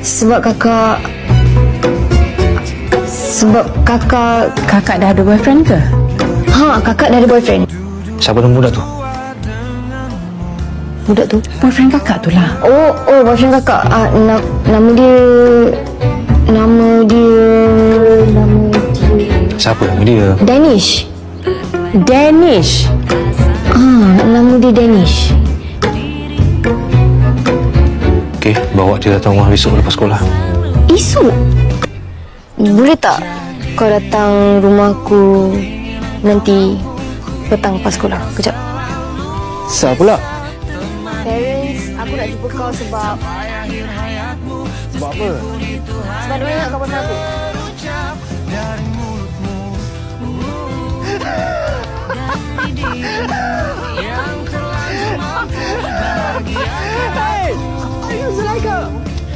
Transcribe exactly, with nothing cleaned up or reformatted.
Sebab kakak... Sebab kakak... Kakak dah ada boyfriend ke? Ha, kakak dah ada boyfriend. Siapa nama budak tu? Budak tu? Boyfriend kakak tu lah. Oh, oh boyfriend kakak. Ah, na nama dia... Nama dia... Nama dia... Siapa nama dia? Danish. Danish. Ah, nama dia Danish. Okey, bawa dia datang rumah besok lepas sekolah. Esok? Boleh tak kau datang rumah aku nanti petang lepas sekolah? Kejap. Siapa pula? Parents, aku nak jumpa kau sebab... Sebab apa? Sebab dia ingat kau pasal aku. Dari mulutmu